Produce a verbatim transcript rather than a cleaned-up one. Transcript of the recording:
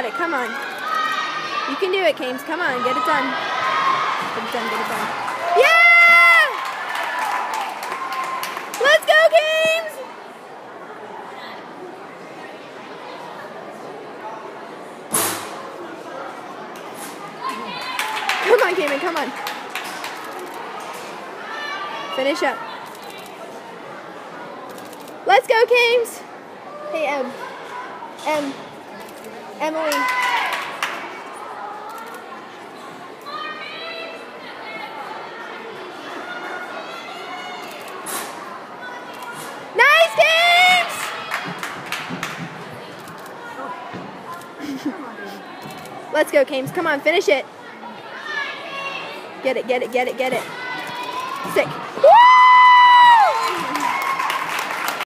it. Come on. You can do it, Kames. Come on. Get it done. Get it done. Get it done. Yeah! Let's go, Kames! Come on, Cayman. Come on. Finish up. Let's go, Kames! Hey, Em. Em. Emily. Nice, Kames! Let's go, Kames. Come on, finish it. Get it, get it, get it, get it. Sick. Woo!